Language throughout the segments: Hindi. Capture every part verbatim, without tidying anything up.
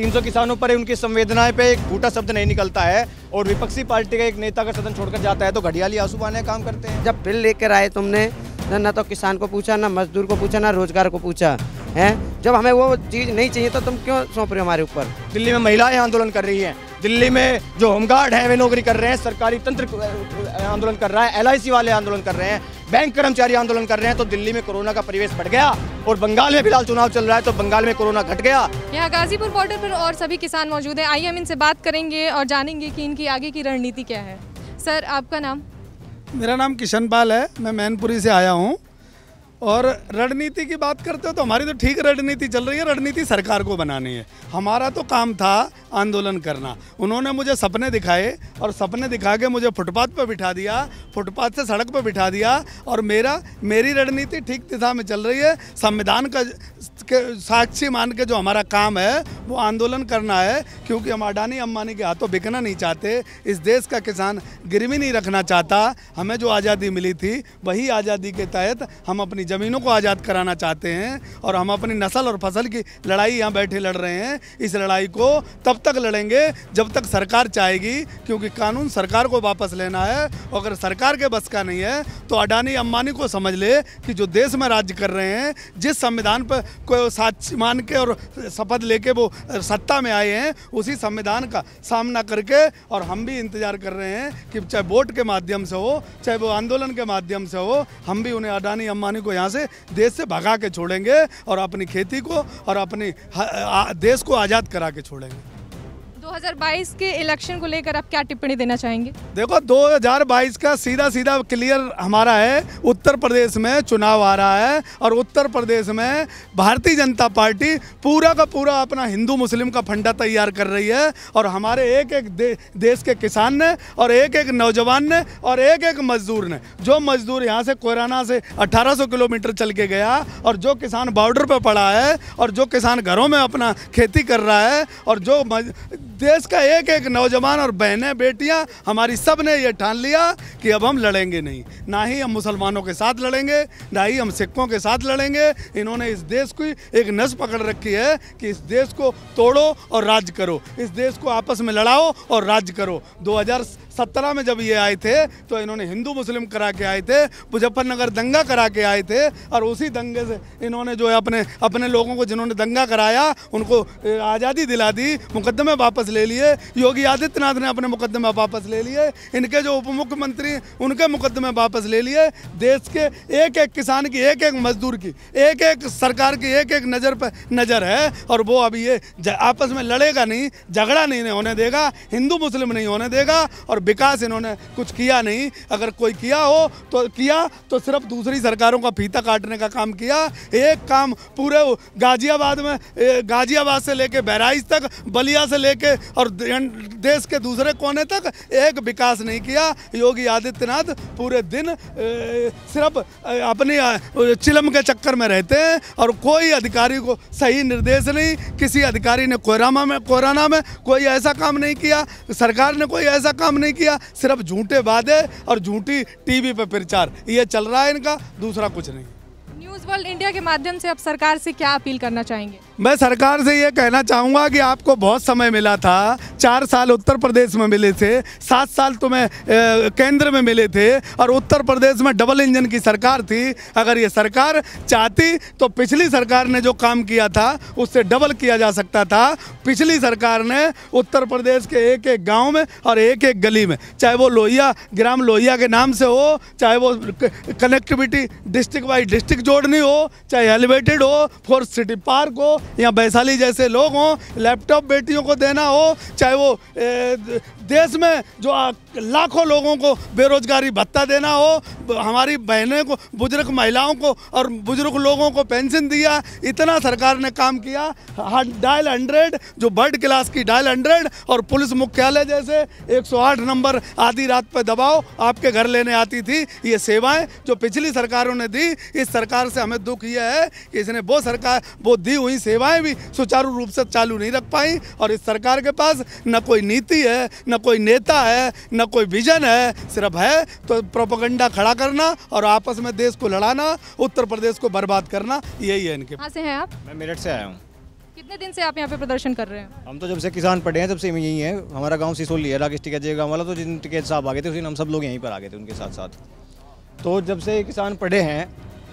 तीन सौ किसानों पर उनकी संवेदनाएं पे एक फूटा शब्द नहीं निकलता है और विपक्षी पार्टी का एक नेता का सदन छोड़कर जाता है तो घड़ियाली आंसू बहाने काम करते हैं। जब बिल लेकर आए तुमने न तो किसान को पूछा, ना मजदूर को पूछा, ना रोजगार को पूछा है। जब हमें वो चीज़ नहीं चाहिए तो तुम क्यों सौंप रहे हो हमारे ऊपर। दिल्ली में महिलाएं आंदोलन कर रही हैं, दिल्ली में जो होमगार्ड हैं वे नौकरी कर रहे हैं, सरकारी तंत्र आंदोलन कर रहा है, एल आई सी वाले आंदोलन कर रहे हैं, बैंक कर्मचारी आंदोलन कर रहे हैं। तो दिल्ली में कोरोना का परिवेश बढ़ गया और बंगाल में फिलहाल चुनाव चल रहा है तो बंगाल में कोरोना घट गया। यहाँ गाजीपुर बॉर्डर पर और सभी किसान मौजूद हैं। आइए हम इनसे बात करेंगे और जानेंगे कि इनकी आगे की रणनीति क्या है। सर, आपका नाम? मेरा नाम किशन पाल है, मैं मैनपुरी से आया हूँ। और रणनीति की बात करते हो तो हमारी तो ठीक रणनीति चल रही है। रणनीति सरकार को बनानी है, हमारा तो काम था आंदोलन करना। उन्होंने मुझे सपने दिखाए और सपने दिखा के मुझे फुटपाथ पर बिठा दिया, फुटपाथ से सड़क पर बिठा दिया। और मेरा मेरी रणनीति ठीक दिशा में चल रही है। संविधान का के साक्षी मान के जो हमारा काम है वो आंदोलन करना है, क्योंकि हम अडानी अंबानी के हाथों बिकना नहीं चाहते। इस देश का किसान गिरवी नहीं रखना चाहता। हमें जो आज़ादी मिली थी वही आज़ादी के तहत हम अपनी ज़मीनों को आज़ाद कराना चाहते हैं और हम अपनी नस्ल और फसल की लड़ाई यहाँ बैठे लड़ रहे हैं। इस लड़ाई को तब तक लड़ेंगे जब तक सरकार चाहेगी, क्योंकि कानून सरकार को वापस लेना है। अगर सरकार के बस का नहीं है तो अडानी अंबानी को समझ ले कि जो देश में राज्य कर रहे हैं, जिस संविधान पर कोई साक्षी मान के और शपथ लेके वो सत्ता में आए हैं, उसी संविधान का सामना करके और हम भी इंतजार कर रहे हैं कि चाहे वोट के माध्यम से हो, चाहे वो आंदोलन के माध्यम से हो, हम भी उन्हें अडानी अंबानी को यहाँ से देश से भगा के छोड़ेंगे और अपनी खेती को और अपनी देश को आज़ाद करा के छोड़ेंगे। दो हज़ार बाईस के इलेक्शन को लेकर आप क्या टिप्पणी देना चाहेंगे? देखो, दो हज़ार बाईस का सीधा सीधा क्लियर हमारा है। उत्तर प्रदेश में चुनाव आ रहा है और उत्तर प्रदेश में भारतीय जनता पार्टी पूरा का पूरा अपना हिंदू मुस्लिम का फंडा तैयार कर रही है। और हमारे एक एक दे, देश के किसान ने और एक एक नौजवान ने और एक एक मजदूर ने, जो मजदूर यहाँ से कोयराना से अठारह सौ किलोमीटर चल के गया और जो किसान बॉर्डर पर पड़ा है और जो किसान घरों में अपना खेती कर रहा है और जो देश का एक एक नौजवान और बहनें बेटियां हमारी सब ने ये ठान लिया कि अब हम लड़ेंगे नहीं। ना ही हम मुसलमानों के साथ लड़ेंगे, ना ही हम सिखों के साथ लड़ेंगे। इन्होंने इस देश की एक नस पकड़ रखी है कि इस देश को तोड़ो और राज करो, इस देश को आपस में लड़ाओ और राज करो। दो हज़ार सत्रह में जब ये आए थे तो इन्होंने हिंदू मुस्लिम करा के आए थे, मुजफ्फरनगर दंगा करा के आए थे और उसी दंगे से इन्होंने जो है अपने अपने लोगों को जिन्होंने दंगा कराया उनको आज़ादी दिला दी, मुकदमे वापस ले लिए। योगी आदित्यनाथ ने अपने मुकदमे वापस ले लिए, इनके जो उप मुख्यमंत्री उनके मुकदमे वापस ले लिए। देश के एक एक किसान की, एक एक मजदूर की, एक एक सरकार की एक एक नज़र पर नज़र है और वो अभी ये आपस में लड़ेगा नहीं, झगड़ा नहीं होने देगा, हिंदू मुस्लिम नहीं होने देगा। और विकास इन्होंने कुछ किया नहीं। अगर कोई किया हो तो किया तो सिर्फ दूसरी सरकारों का फीता काटने का काम किया। एक काम पूरे गाजियाबाद में, गाजियाबाद से लेके बहराइच तक, बलिया से लेके और देश के दूसरे कोने तक एक विकास नहीं किया। योगी आदित्यनाथ पूरे दिन सिर्फ अपनी चिलम के चक्कर में रहते हैं और कोई अधिकारी को सही निर्देश नहीं। किसी अधिकारी ने कोयराना में कोयराना में कोई ऐसा काम नहीं किया, सरकार ने कोई ऐसा काम नहीं किया। सिर्फ झूठे वादे और झूठी टीवी पे प्रचार, ये चल रहा है इनका, दूसरा कुछ नहीं। न्यूज़ वर्ल्ड इंडिया के माध्यम से आप सरकार से क्या अपील करना चाहेंगे? मैं सरकार से ये कहना चाहूँगा कि आपको बहुत समय मिला था, चार साल उत्तर प्रदेश में मिले थे, सात साल तुम्हें केंद्र में मिले थे और उत्तर प्रदेश में डबल इंजन की सरकार थी। अगर ये सरकार चाहती तो पिछली सरकार ने जो काम किया था उससे डबल किया जा सकता था। पिछली सरकार ने उत्तर प्रदेश के एक एक गाँव में और एक एक गली में, चाहे वो लोहिया ग्राम लोहिया के नाम से हो, चाहे वो कनेक्टिविटी डिस्ट्रिक्ट वाइज डिस्ट्रिक्ट जोड़नी हो, चाहे एलिवेटेड हो, फोर्थ सिटी पार्क हो या वैशाली जैसे लोग हों, लैपटॉप बेटियों को देना हो, चाहे वो ए, देश में जो लाखों लोगों को बेरोजगारी भत्ता देना हो, हमारी बहनें को, बुजुर्ग महिलाओं को और बुजुर्ग लोगोों को पेंशन दिया। इतना सरकार ने काम किया। डायल हंड्रेड जो बर्ड क्लास की डायल हंड्रेड और पुलिस मुख्यालय जैसे एक सौ आठ नंबर आधी रात पर दबाओ आपके घर लेने आती थी। ये सेवाएं जो पिछली सरकारों ने दी, इस सरकार से हमें दुख यह है कि इसने वो सरकार वो दी हुई सेवाएं भी सुचारू रूप से चालू नहीं रख पाई। और इस सरकार के पास न कोई नीति है, न कोई नेता है, न कोई विजन है, सिर्फ है तो प्रोपेगेंडा खड़ा करना और आपस में देश को लड़ाना, उत्तर प्रदेश को बर्बाद करना, यही है इनके। कहाँ से हैं आप? मैं मेरठ से आया हूँ। कितने दिन से आप यहाँ पे प्रदर्शन कर रहे हैं? हम तो जब से किसान पढ़े हैं तब से यही है। हमारा गांव सिसोली है, राकेश टिकैत गाँव वाला, तो जिन टिकैत साहब आ गए थे उस दिन हम सब लोग यहीं पर आ गए थे उनके साथ साथ। तो जब से किसान पढ़े हैं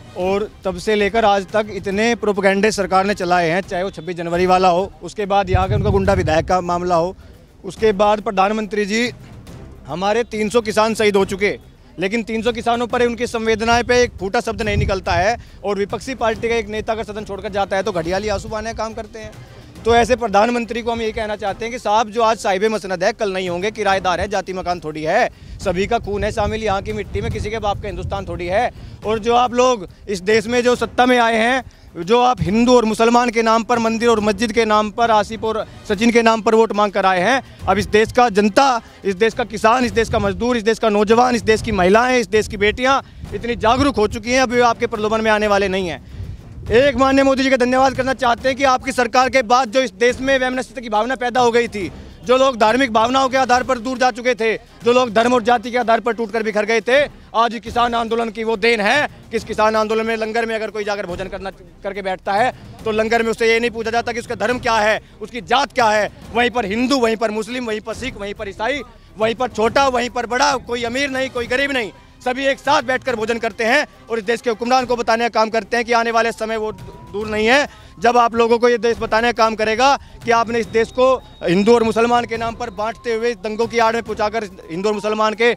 और तब से लेकर आज तक इतने प्रोपेगेंडे सरकार ने चलाए हैं, चाहे वो छब्बीस जनवरी वाला हो, उसके बाद यहाँ के उनका गुंडा विधायक का मामला हो, उसके बाद प्रधानमंत्री जी हमारे तीन सौ किसान शहीद हो चुके, लेकिन तीन सौ किसानों पर उनकी संवेदनाएं पे एक फूटा शब्द नहीं निकलता है। और विपक्षी पार्टी का एक नेता अगर सदन छोड़कर जाता है तो घड़ियाली आंसू बहाने काम करते हैं। तो ऐसे प्रधानमंत्री को हम ये कहना चाहते हैं कि साहब जो आज साहिब मसनद है कल नहीं होंगे, किराएदार है, जाति मकान थोड़ी है, सभी का खून है शामिल यहाँ की मिट्टी में, किसी के बाप का हिंदुस्तान थोड़ी है। और जो आप लोग इस देश में जो सत्ता में आए हैं, जो आप हिंदू और मुसलमान के नाम पर, मंदिर और मस्जिद के नाम पर, आसिफ और सचिन के नाम पर वोट मांग कर आए हैं, अब इस देश का जनता, इस देश का किसान, इस देश का मजदूर, इस देश का नौजवान, इस देश की महिलाएं, इस देश की बेटियां इतनी जागरूक हो चुकी हैं, अब वे आपके प्रलोभन में आने वाले नहीं हैं। एक माननीय मोदी जी का धन्यवाद करना चाहते हैं कि आपकी सरकार के बाद जो इस देश में वैमनस्य की भावना पैदा हो गई थी, जो लोग धार्मिक भावनाओं के आधार पर दूर जा चुके थे, जो लोग धर्म और जाति के आधार पर टूटकर बिखर गए थे, आज किसान आंदोलन की वो देन है कि इस किसान आंदोलन में लंगर में अगर कोई जाकर भोजन करना करके बैठता है तो लंगर में उससे ये नहीं पूछा जाता कि उसका धर्म क्या है, उसकी जात क्या है। वहीं पर हिंदू, वहीं पर मुस्लिम, वहीं पर सिख, वहीं पर ईसाई, वहीं पर छोटा, वहीं पर बड़ा, कोई अमीर नहीं, कोई गरीब नहीं, सभी एक साथ बैठकर भोजन करते हैं और इस देश के हुक्मरान को बताने का काम करते हैं कि आने वाले समय वो दूर नहीं है जब आप लोगों को ये देश बताने का काम करेगा कि आपने इस देश को हिंदू और मुसलमान के नाम पर बांटते हुए दंगों की आड़ में पहुंचाकर हिंदू और मुसलमान के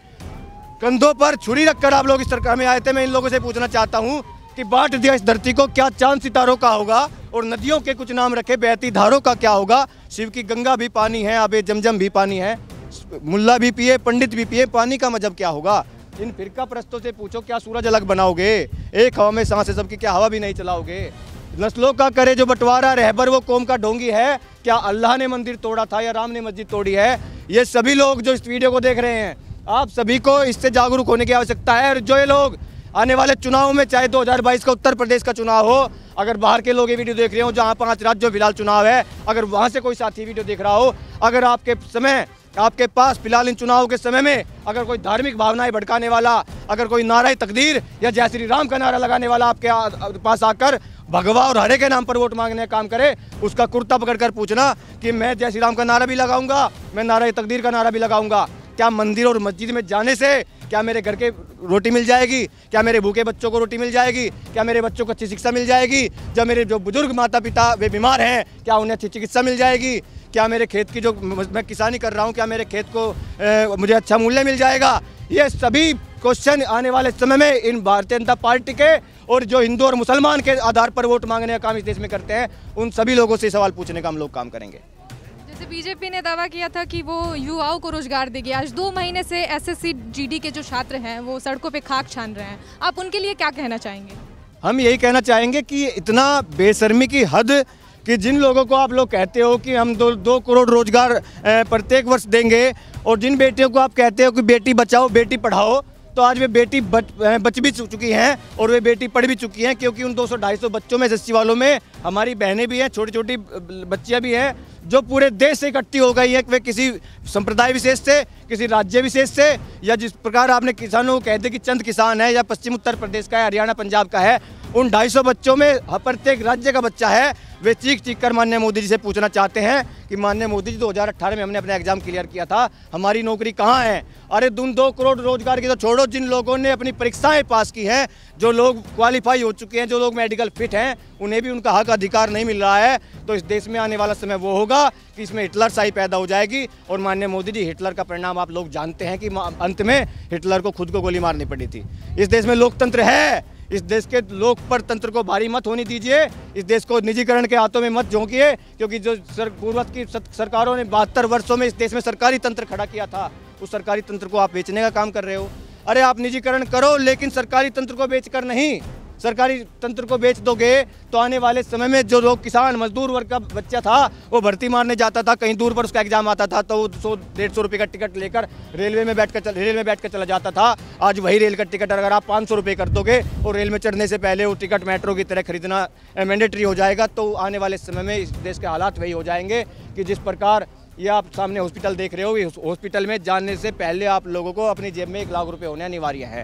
कंधों पर छुरी रखकर आप लोग इस सरकार में आए थे। मैं इन लोगों से पूछना चाहता हूँ कि बांट दिया इस धरती को, क्या चांद सितारों का होगा? और नदियों के कुछ नाम रखे, बहती धारों का क्या होगा? शिव की गंगा भी पानी है, आबे जमजम भी पानी है, मुल्ला भी पिए, पंडित भी पिए, पानी का मजहब क्या होगा? इन फिरका परस्तों से पूछो क्या सूरज अलग बनाओगे? एक हवा में सांस है सबकी, क्या हवा भी नहीं चलाओगे? नस्लों का करे जो बंटवारा, रहबर वो कौम का ढोंगी है, क्या अल्लाह ने मंदिर तोड़ा था या राम ने मस्जिद तोड़ी है? ये सभी लोग जो इस वीडियो को देख रहे हैं, आप सभी को इससे जागरूक होने की आवश्यकता है। और जो ये लोग आने वाले चुनाव में, चाहे दो हज़ार बाईस का उत्तर प्रदेश का चुनाव हो, अगर बाहर के लोग ये वीडियो देख रहे हो जहाँ पांच राज्यों फिलहाल चुनाव है, अगर वहाँ से कोई साथी वीडियो देख रहा हो, अगर आपके समय आपके पास फिलहाल इन चुनाव के समय में अगर कोई धार्मिक भावनाएं भड़काने वाला, अगर कोई नारा तकदीर या जय श्री राम का नारा लगाने वाला आपके पास आकर भगवा और हरे के नाम पर वोट मांगने का काम करे, उसका कुर्ता पकड़कर पूछना कि मैं जय श्री राम का नारा भी लगाऊंगा, मैं नारा तकदीर का नारा भी लगाऊंगा। क्या मंदिर और मस्जिद में जाने से क्या मेरे घर के रोटी मिल जाएगी? क्या मेरे भूखे बच्चों को रोटी मिल जाएगी? क्या मेरे बच्चों को अच्छी शिक्षा मिल जाएगी? जब मेरे जो बुजुर्ग माता पिता वे बीमार हैं, क्या उन्हें अच्छी चिकित्सा मिल जाएगी? क्या मेरे खेत की जो मैं किसानी कर रहा हूँ, क्या मेरे खेत को ए, मुझे अच्छा मूल्य मिल जाएगा? ये सभी क्वेश्चन आने वाले समय में इन भारतीय जनता पार्टी के और जो हिंदू और मुसलमान के आधार पर वोट मांगने का काम इस देश में करते हैं, उन सभी लोगों से सवाल पूछने का हम लोग काम करेंगे। जैसे बीजेपी ने दावा किया था कि वो युवाओं को रोजगार देगी, आज दो महीने से एसएससी जीडी के जो छात्र हैं वो सड़कों पे खाक छान रहे हैं, आप उनके लिए क्या कहना चाहेंगे? हम यही कहना चाहेंगे कि इतना बेशर्मी की हद कि जिन लोगों को आप लोग कहते हो कि हम दो दो करोड़ रोजगार प्रत्येक वर्ष देंगे, और जिन बेटियों को आप कहते हो कि बेटी बचाओ बेटी पढ़ाओ, तो आज वे बेटी बच बच भी चुकी हैं और वे बेटी पढ़ भी चुकी हैं, क्योंकि उन दो सौ ढाई सौ बच्चों में एसएससी वालों में हमारी बहनें भी हैं, छोटी छोटी बच्चियां भी हैं जो पूरे देश से इकट्ठी हो गई हैं। वे किसी संप्रदाय विशेष से, किसी राज्य विशेष से, या जिस प्रकार आपने किसानों को कहते कि चंद किसान है या पश्चिम उत्तर प्रदेश का है, हरियाणा पंजाब का है, उन ढाई सौ बच्चों में प्रत्येक राज्य का बच्चा है। वे चीख चीख कर माननीय मोदी जी से पूछना चाहते हैं कि माननीय मोदी जी दो हज़ार अठारह में हमने अपना एग्जाम क्लियर किया था, हमारी नौकरी कहाँ है? अरे दून दो करोड़ रोजगार की तो छोड़ो, जिन लोगों ने अपनी परीक्षाएं पास की हैं, जो लोग क्वालिफाई हो चुके हैं, जो लोग मेडिकल फिट हैं, उन्हें भी उनका हक अधिकार नहीं मिल रहा है। तो इस देश में आने वाला समय वो होगा कि इसमें हिटलर शाही पैदा हो जाएगी। और माननीय मोदी जी, हिटलर का परिणाम आप लोग जानते हैं कि अंत में हिटलर को खुद को गोली मारनी पड़ी थी। इस देश में लोकतंत्र है, इस देश के लोक पर तंत्र को भारी मत होने दीजिए, इस देश को निजीकरण के हाथों में मत झोंकिए, क्योंकि जो सर पूर्वज की सरकारों ने बहत्तर वर्षों में इस देश में सरकारी तंत्र खड़ा किया था, उस सरकारी तंत्र को आप बेचने का काम कर रहे हो। अरे आप निजीकरण करो, लेकिन सरकारी तंत्र को बेचकर नहीं। सरकारी तंत्र को बेच दोगे तो आने वाले समय में जो लोग किसान मजदूर वर्ग का बच्चा था वो भर्ती मारने जाता था, कहीं दूर पर उसका एग्जाम आता था तो वो सौ डेढ़ सौ रुपये का टिकट लेकर रेलवे में बैठ कर रेल में बैठ कर चला जाता था। आज वही रेल का टिकट अगर आप पाँच सौ रुपये कर दोगे और रेल में चढ़ने से पहले वो टिकट मेट्रो की तरह खरीदना मैंडेटरी हो जाएगा, तो आने वाले समय में इस देश के हालात वही हो जाएंगे कि जिस प्रकार ये आप सामने हॉस्पिटल देख रहे हो, इस हॉस्पिटल में जाने से पहले आप लोगों को अपनी जेब में एक लाख रुपए होने अनिवार्य है।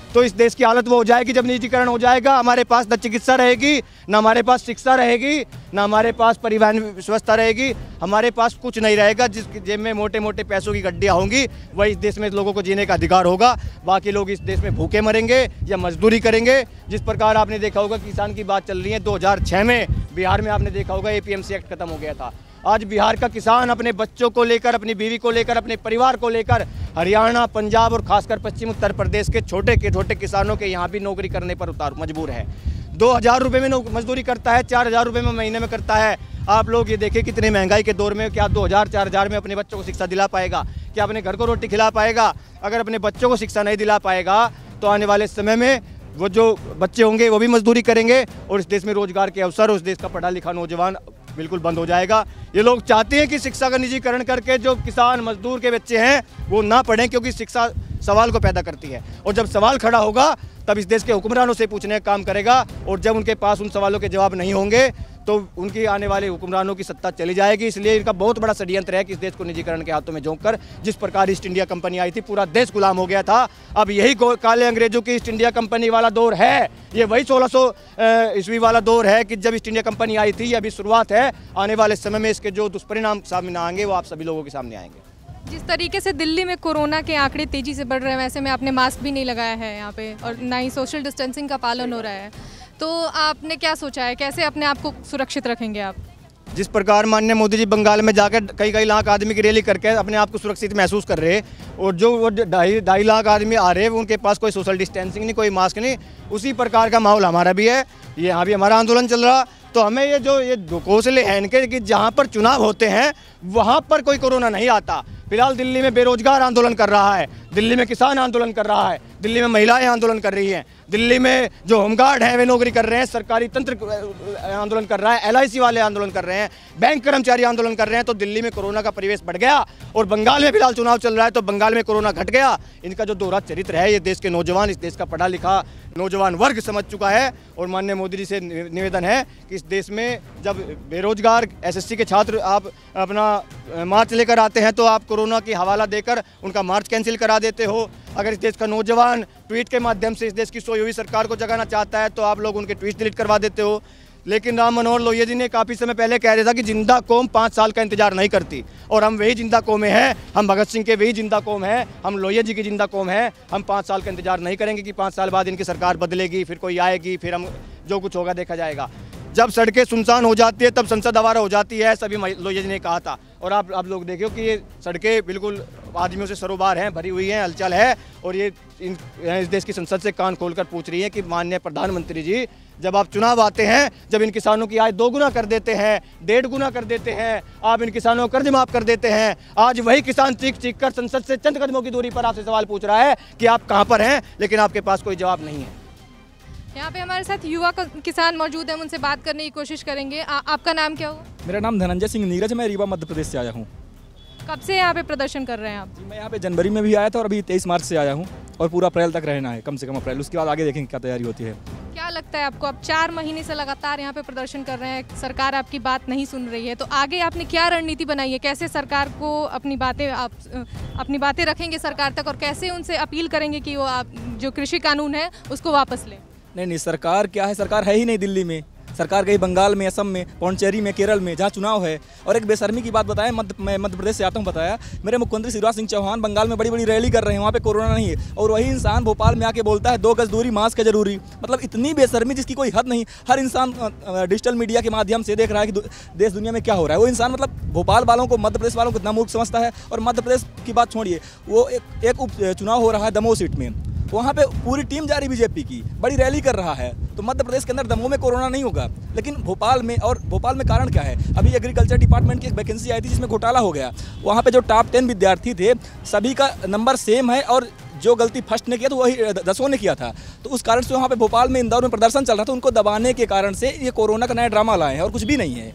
तो इस देश की हालत वो हो जाएगी जब निजीकरण हो जाएगा। हमारे पास न चिकित्सा रहेगी, ना हमारे पास शिक्षा रहेगी, ना हमारे पास परिवहन व्यवस्था रहेगी, हमारे पास कुछ नहीं रहेगा। जिस जेब में मोटे मोटे पैसों की गड्डियाँ होंगी वही इस देश में लोगों को जीने का अधिकार होगा। बाकी लोग इस देश में भूखे मरेंगे या मजदूरी करेंगे। जिस प्रकार आपने देखा होगा किसान की बात चल रही है, दो हज़ार छह में बिहार में आपने देखा होगा A P M C act खत्म हो गया था। आज बिहार का किसान अपने बच्चों को लेकर, अपनी बीवी को लेकर, अपने परिवार को लेकर हरियाणा, पंजाब और खासकर पश्चिम उत्तर प्रदेश के छोटे के छोटे किसानों के यहाँ भी नौकरी करने पर उतार मजबूर है। दो हज़ार रुपये में मजदूरी करता है, चार हज़ार रुपये में महीने में करता है। आप लोग ये देखिए कितने महंगाई के दौर में क्या दो हज़ार चार हज़ार में अपने बच्चों को शिक्षा दिला पाएगा? क्या अपने घर को रोटी खिला पाएगा? अगर अपने बच्चों को शिक्षा नहीं दिला पाएगा तो आने वाले समय में वो जो बच्चे होंगे वो भी मजदूरी करेंगे और इस देश में रोजगार के अवसर, उस देश का पढ़ा लिखा नौजवान बिल्कुल बंद हो जाएगा। ये लोग चाहते हैं कि शिक्षा का निजीकरण करके जो किसान मजदूर के बच्चे हैं वो ना पढ़ें, क्योंकि शिक्षा सवाल को पैदा करती है और जब सवाल खड़ा होगा तब इस देश के हुक्मरानों से पूछने का काम करेगा और जब उनके पास उन सवालों के जवाब नहीं होंगे तो उनकी आने वाले हुक्मरानों की सत्ता चली जाएगी। इसलिए इनका बहुत बड़ा षड्यंत्र है कि इस देश को निजीकरण के हाथों में झोंक कर, जिस प्रकार ईस्ट इंडिया कंपनी आई थी पूरा देश गुलाम हो गया था, अब यही काले अंग्रेजों की ईस्ट इंडिया कंपनी वाला दौर है। ये वही सोलह सौ ईस्वी वाला दौर है कि जब ईस्ट इंडिया कंपनी आई थी। ये अभी शुरुआत है, आने वाले समय में इसके जो दुष्परिणाम सामने आएंगे वो आप सभी लोगों के सामने आएंगे। जिस तरीके से दिल्ली में कोरोना के आंकड़े तेजी से बढ़ रहे हैं, वैसे में आपने मास्क भी नहीं लगाया है यहाँ पे और ना ही सोशल डिस्टेंसिंग का पालन हो रहा है, तो आपने क्या सोचा है, कैसे अपने आप को सुरक्षित रखेंगे आप? जिस प्रकार माननीय मोदी जी बंगाल में जाकर कई कई लाख आदमी की रैली करके अपने आप को सुरक्षित महसूस कर रहे और जो वो ढाई ढाई लाख आदमी आ रहे हैं उनके पास कोई सोशल डिस्टेंसिंग नहीं, कोई मास्क नहीं, उसी प्रकार का माहौल हमारा भी है। ये यहाँ भी हमारा आंदोलन चल रहा। तो हमें ये जो ये घोंसले हैं इनके कि जहाँ पर चुनाव होते हैं वहाँ पर कोई कोरोना नहीं आता। फिलहाल दिल्ली में बेरोजगार आंदोलन कर रहा है, दिल्ली में किसान आंदोलन कर रहा है, दिल्ली में महिलाएं आंदोलन कर रही हैं, दिल्ली में जो होमगार्ड हैं वे नौकरी कर रहे हैं, सरकारी तंत्र आंदोलन कर रहा है, एल आई सी वाले आंदोलन कर रहे हैं, बैंक कर्मचारी आंदोलन कर रहे हैं। तो दिल्ली में कोरोना का परिवेश बढ़ गया और बंगाल में फिलहाल चुनाव चल रहा है तो बंगाल में कोरोना घट गया। इनका जो दोहरा चरित्र है ये देश के नौजवान, इस देश का पढ़ा लिखा नौजवान वर्ग समझ चुका है। और माननीय मोदी जी से निवेदन है कि इस देश में जब बेरोजगार एस एस सी के छात्र आप अपना मार्च लेकर आते हैं तो आप कोरोना की हवाला देकर उनका मार्च कैंसिल करा देते हो। अगर इस देश का नौजवान ट्वीट के माध्यम से इस देश की सोई हुई सरकार को जगाना चाहता है तो आप लोग उनके ट्वीट डिलीट करवा देते हो। लेकिन राम मनोहर लोहिया जी ने काफ़ी समय पहले कह दिया था कि जिंदा कौम पाँच साल का इंतजार नहीं करती और हम वही जिंदा कौमें हैं, हम भगत सिंह के वही जिंदा कौम हैं, हम लोहिया जी की जिंदा कौम हैं। हम पाँच साल का इंतजार नहीं करेंगे कि पाँच साल बाद इनकी सरकार बदलेगी, फिर कोई आएगी, फिर हम जो कुछ होगा देखा जाएगा। जब सड़कें सुनसान हो जाती है तब संसद आवारा हो जाती है, सभी लोहिया जी ने कहा था। और आप आप लोग देखियो कि ये सड़कें बिल्कुल आदमियों से सरोबार हैं, भरी हुई हैं, हलचल है और ये इन, इस देश की संसद से कान खोलकर पूछ रही है कि माननीय प्रधानमंत्री जी जब आप चुनाव आते हैं, जब इन किसानों की आय दो गुना कर देते हैं, डेढ़ गुना कर देते हैं, आप इन किसानों को कर्ज माफ कर देते हैं, आज वही किसान चीख चीख कर संसद से चंद कदमों की दूरी पर आपसे सवाल पूछ रहा है कि आप कहाँ पर हैं, लेकिन आपके पास कोई जवाब नहीं है। यहाँ पे हमारे साथ युवा किसान मौजूद हैं, उनसे बात करने की कोशिश करेंगे। आ, आपका नाम क्या हुआ? मेरा नाम धनंजय सिंह नीरज, मैं रीवा मध्य प्रदेश से आया हूँ। कब से यहाँ पे प्रदर्शन कर रहे हैं आप? मैं यहाँ पे जनवरी में भी आया था और अभी तेईस मार्च से आया हूँ और पूरा अप्रैल तक रहना है, कम से कम अप्रैल, उसके बाद आगे देखेंगे क्या तैयारी होती है। क्या लगता है आपको, आप चार महीने से लगातार यहाँ पे प्रदर्शन कर रहे हैं, सरकार आपकी बात नहीं सुन रही है, तो आगे आपने क्या रणनीति बनाई है? कैसे सरकार को अपनी बातें आप अपनी बातें रखेंगे सरकार तक और कैसे उनसे अपील करेंगे कि वो आप जो कृषि कानून है उसको वापस लें? नहीं नहीं, सरकार क्या है, सरकार है ही नहीं दिल्ली में, सरकार गई बंगाल में, असम में, पौंडचेरी में, केरल में, जहाँ चुनाव है। और एक बेशर्मी की बात बताया, मध्य मैं मध्य प्रदेश से आता हूँ, बताया मेरे मुख्यमंत्री शिवराज सिंह चौहान बंगाल में बड़ी बड़ी रैली कर रहे हैं, वहाँ पे कोरोना नहीं है, और वही इंसान भोपाल में आके बोलता है दो गज दूरी, मास्क है जरूरी। मतलब इतनी बेशर्मी जिसकी कोई हद नहीं। हर इंसान डिजिटल मीडिया के माध्यम से देख रहा है कि देश दुनिया में क्या हो रहा है। वो इंसान मतलब भोपाल वालों को, मध्य प्रदेश वालों को इतना मूर्ख समझता है। और मध्य प्रदेश की बात छोड़िए, वो एक एक उप चुनाव हो रहा है दमोह सीट में, वहाँ पे पूरी टीम जा रही बीजेपी की, बड़ी रैली कर रहा है। तो मध्य प्रदेश के अंदर दमोह में कोरोना नहीं होगा, लेकिन भोपाल में, और भोपाल में कारण क्या है, अभी एग्रीकल्चर डिपार्टमेंट की एक वैकेंसी आई थी जिसमें घोटाला हो गया। वहाँ पे जो टॉप टेन विद्यार्थी थे सभी का नंबर सेम है और जो गलती फर्स्ट ने किया तो वही दसों ने किया था। तो उस कारण से वहाँ पे भोपाल में, इंदौर में प्रदर्शन चल रहा था, उनको दबाने के कारण से ये कोरोना का नया ड्रामा लाए हैं और कुछ भी नहीं है।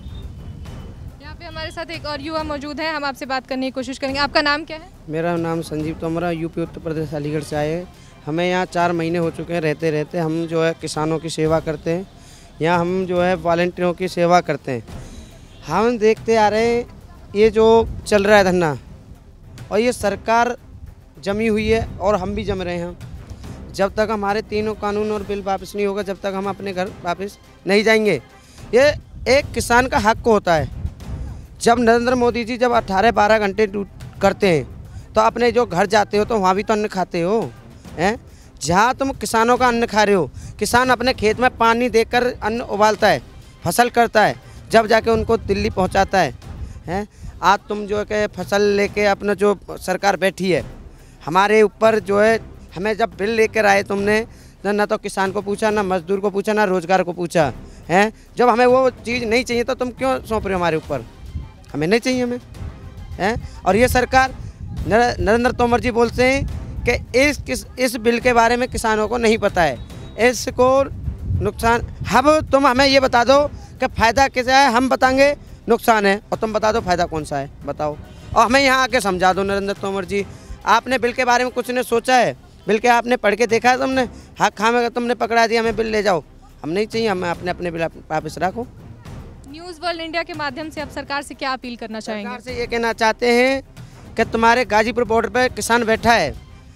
यहाँ पे हमारे साथ एक और युवा मौजूद है, हम आपसे बात करने की कोशिश करेंगे। आपका नाम क्या है? मेरा नाम संजीव तोमरा, यूपी उत्तर प्रदेश अलीगढ़ से आए हैं। हमें यहाँ चार महीने हो चुके हैं रहते रहते। हम जो है किसानों की सेवा करते हैं, यहाँ हम जो है वॉलंटियरों की सेवा करते हैं। हम देखते आ रहे हैं ये जो चल रहा है धरना, और ये सरकार जमी हुई है और हम भी जम रहे हैं। जब तक हमारे तीनों कानून और बिल वापस नहीं होगा, जब तक हम अपने घर वापस नहीं जाएंगे। ये एक किसान का हक होता है। जब नरेंद्र मोदी जी जब अठारह बारह घंटे करते हैं तो अपने जो घर जाते हो तो वहाँ भी तो अन्न खाते हो हैं। जहाँ तुम किसानों का अन्न खा रहे हो, किसान अपने खेत में पानी देकर अन्न उबालता है, फसल करता है, जब जाके उनको दिल्ली पहुँचाता है हैं। आज तुम जो है कि फसल लेके अपना जो सरकार बैठी है हमारे ऊपर जो है, हमें जब बिल लेकर आए तुमने ना तो किसान को पूछा, ना मजदूर को पूछा, ना रोजगार को पूछा हैं। जब हमें वो चीज़ नहीं चाहिए तो तुम क्यों सौंप रहे हो हमारे ऊपर? हमें नहीं चाहिए हमें हैं। और ये सरकार नरेंद्र तोमर जी बोलते हैं कि इस किस इस बिल के बारे में किसानों को नहीं पता है, इसको नुकसान। अब तुम हमें ये बता दो कि फ़ायदा कैसा है, हम बताएंगे नुकसान है, और तुम बता दो फ़ायदा कौन सा है, बताओ। और हमें यहाँ आके समझा दो नरेंद्र तोमर जी, आपने बिल के बारे में कुछ ने सोचा है? बिल के आपने पढ़ के देखा है तुमने? हाँ खामे तुमने पकड़ा दिया, हमें बिल ले जाओ, हम नहीं चाहिए, हमें अपने अपने बिल वापस रखो। न्यूज़ वर्ल्ड इंडिया के माध्यम से आप सरकार से क्या अपील करना चाहेंगे? सरकार से ये कहना चाहते हैं कि तुम्हारे गाजीपुर बॉर्डर पे किसान बैठा है,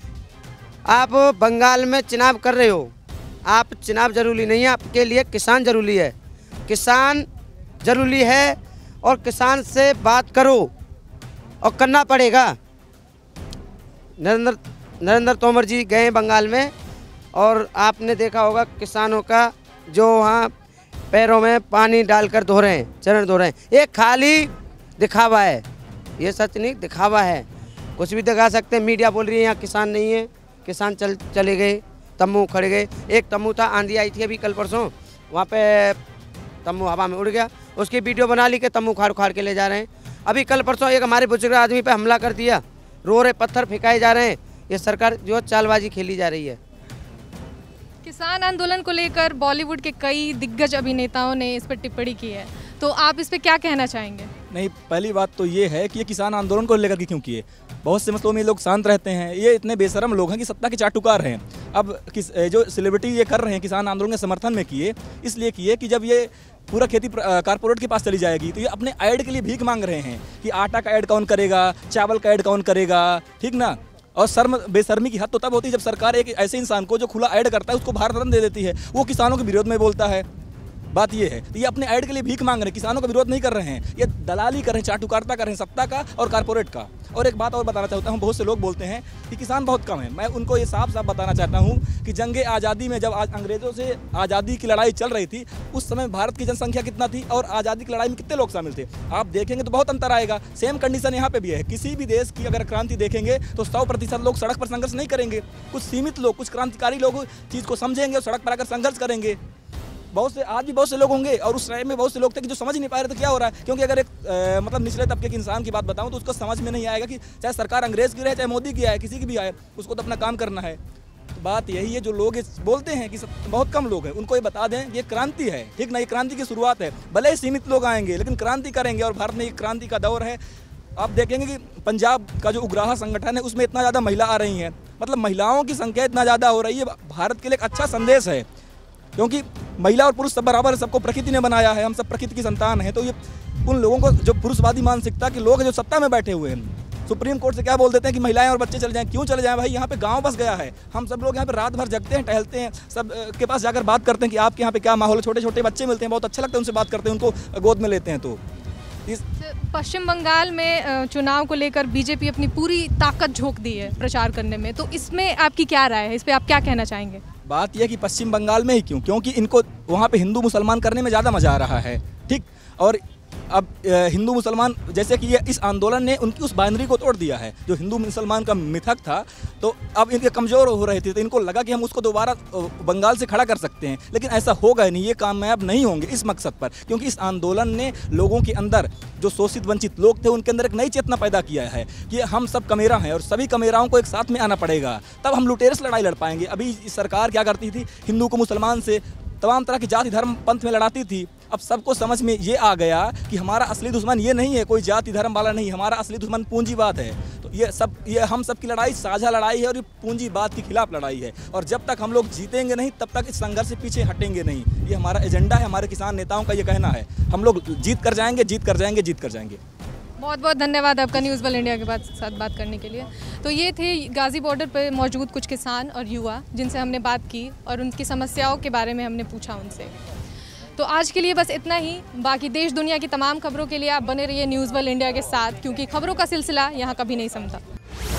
आप बंगाल में चुनाव कर रहे हो, आप चुनाव जरूरी नहीं है, आपके लिए किसान जरूरी है। किसान जरूरी है और किसान से बात करो, और करना पड़ेगा। नरेंद्र नरेंद्र तोमर जी गए बंगाल में और आपने देखा होगा किसानों का जो वहाँ पैरों में पानी डालकर धो रहे हैं, चरण धो रहे हैं। ये खाली दिखावा है, ये सच नहीं, दिखावा है। कुछ भी दिखा सकते हैं। मीडिया बोल रही है यहाँ किसान नहीं है, किसान चल चले गए, तम्बू खड़े गए। एक तम्बू था, आंधी आई थी अभी कल परसों, वहाँ पे तम्बू हवा में उड़ गया, उसकी वीडियो बना ली कि तम्बू खाड़ उखाड़ के ले जा रहे हैं। अभी कल परसों एक हमारे बुजुर्ग आदमी पे हमला कर दिया, रो रहे, पत्थर फेंकाए जा रहे हैं। ये सरकार जो चालबाजी खेली जा रही है। किसान आंदोलन को लेकर बॉलीवुड के कई दिग्गज अभिनेताओं ने इस पर टिप्पणी की है, तो आप इस पर क्या कहना चाहेंगे? नहीं, पहली बात तो ये है कि ये किसान आंदोलन को लेकर के क्यों किए। बहुत से मसलों में लोग शांत रहते हैं, ये इतने बेशरम लोग हैं कि सत्ता के चाटुकार हैं। अब किस जो सेलिब्रिटी ये कर रहे हैं किसान आंदोलन के समर्थन में किए, इसलिए किए कि जब ये पूरा खेती कारपोरेट के पास चली जाएगी तो ये अपने ऐड के लिए भीख मांग रहे हैं कि आटा का ऐड कौन करेगा, चावल का ऐड कौन करेगा, ठीक ना। और शर्म बेशर्मी की हद तो तब होती है जब सरकार एक ऐसे इंसान को जो खुला ऐड करता है उसको भारत रत्न दे देती है, वो किसानों के विरोध में बोलता है। बात ये है, तो ये अपने ऐड के लिए भीख मांग रहे हैं, किसानों का विरोध नहीं कर रहे हैं, ये दलाली कर रहे हैं, चाटुकारिता कर रहे हैं सत्ता का और कारपोरेट का। और एक बात और बताना चाहता हूँ, बहुत से लोग बोलते हैं कि किसान बहुत कम है। मैं उनको ये साफ साफ बताना चाहता हूँ कि जंगे आज़ादी में जब आज अंग्रेज़ों से आज़ादी की लड़ाई चल रही थी, उस समय भारत की जनसंख्या कितना थी और आज़ादी की लड़ाई में कितने लोग शामिल थे, आप देखेंगे तो बहुत अंतर आएगा। सेम कंडीशन यहाँ पे भी है। किसी भी देश की अगर क्रांति देखेंगे तो सौ प्रतिशत लोग सड़क पर संघर्ष नहीं करेंगे, कुछ सीमित लोग, कुछ क्रांतिकारी लोग चीज़ को समझेंगे और सड़क पर आकर संघर्ष करेंगे। बहुत से आज भी बहुत से लोग होंगे, और उस टाइम में बहुत से लोग थे कि जो समझ ही नहीं पा रहे थे क्या हो रहा है। क्योंकि अगर एक आ, मतलब निचले तबके के इंसान की बात बताऊं तो उसको समझ में नहीं आएगा कि चाहे सरकार अंग्रेज़ की रहे, चाहे मोदी की आए, किसी की भी आए, उसको तो अपना काम करना है। तो बात यही है, जो लोग बोलते हैं कि बहुत कम लोग हैं, उनको ये बता दें ये क्रांति है, ठीक ना, ये क्रांति की शुरुआत है। भले ही सीमित लोग आएंगे लेकिन क्रांति करेंगे, और भारत में एक क्रांति का दौर है। आप देखेंगे कि पंजाब का जो उग्राहा संगठन है उसमें इतना ज़्यादा महिला आ रही हैं, मतलब महिलाओं की संख्या इतना ज़्यादा हो रही है, भारत के लिए एक अच्छा संदेश है। क्योंकि महिला और पुरुष सब बराबर है, सबको प्रकृति ने बनाया है, हम सब प्रकृति की संतान हैं। तो ये उन लोगों को जो पुरुषवादी मानसिकता के लोग जो सत्ता में बैठे हुए हैं, सुप्रीम कोर्ट से क्या बोल देते हैं कि महिलाएं और बच्चे चले जाएं। क्यों चले जाएं भाई? यहाँ पे गांव बस गया है, हम सब लोग यहाँ पे रात भर जगते हैं, टहलते हैं, सब के पास जाकर बात करते हैं कि आपके यहाँ पे क्या माहौल है। छोटे छोटे बच्चे मिलते हैं, बहुत अच्छा लगता है उनसे बात करते हैं, उनको गोद में लेते हैं। तो इस पश्चिम बंगाल में चुनाव को लेकर बीजेपी अपनी पूरी ताकत झोंक दी है प्रचार करने में, तो इसमें आपकी क्या राय है? इस पर आप क्या कहना चाहेंगे? बात यह कि पश्चिम बंगाल में ही क्यों? क्योंकि इनको वहाँ पे हिंदू मुसलमान करने में ज़्यादा मज़ा आ रहा है, ठीक। और अब हिंदू मुसलमान, जैसे कि ये इस आंदोलन ने उनकी उस बाइनरी को तोड़ दिया है, जो हिंदू मुसलमान का मिथक था, तो अब इनके कमज़ोर हो रहे थे, तो इनको लगा कि हम उसको दोबारा बंगाल से खड़ा कर सकते हैं। लेकिन ऐसा होगा ही नहीं, ये कामयाब नहीं होंगे इस मकसद पर, क्योंकि इस आंदोलन ने लोगों के अंदर, जो शोषित वंचित लोग थे, उनके अंदर एक नई चेतना पैदा किया है कि हम सब कमेरा हैं और सभी कमेराओं को एक साथ में आना पड़ेगा, तब हम लुटेरस लड़ाई लड़ पाएंगे। अभी सरकार क्या करती थी, हिंदू को मुसलमान से, तमाम तरह की जाति धर्म पंथ में लड़ाती थी। अब सबको समझ में ये आ गया कि हमारा असली दुश्मन ये नहीं है, कोई जाति धर्म वाला नहीं, हमारा असली दुश्मन पूंजीवाद है। तो ये सब ये हम सब की लड़ाई साझा लड़ाई है और ये पूंजीवाद के खिलाफ लड़ाई है। और जब तक हम लोग जीतेंगे नहीं, तब तक इस संघर्ष से पीछे हटेंगे नहीं। ये हमारा एजेंडा है, हमारे किसान नेताओं का ये कहना है। हम लोग जीत कर जाएंगे, जीत कर जाएंगे, जीत कर जाएंगे। बहुत बहुत धन्यवाद आपका न्यूज़ वर्ल्ड इंडिया के बाद साथ बात करने के लिए। तो ये थे गाज़ी बॉर्डर पर मौजूद कुछ किसान और युवा जिनसे हमने बात की और उनकी समस्याओं के बारे में हमने पूछा उनसे। तो आज के लिए बस इतना ही। बाकी देश दुनिया की तमाम खबरों के लिए आप बने रहिए न्यूज़ वर्ल्ड इंडिया के साथ, क्योंकि खबरों का सिलसिला यहाँ कभी नहीं समझा।